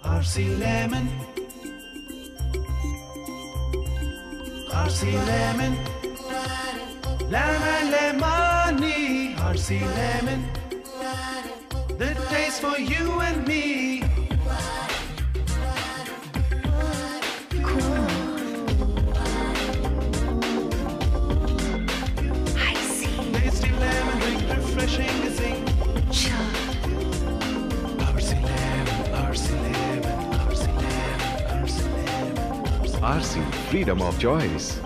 RC lemon, RC lemon, lemon lemony, RC lemon, the taste for you and me. Tasty lemon drink, refreshing as ink. RC lemon, RC lemon, RC lemon, RC lemon. RC, freedom of choice.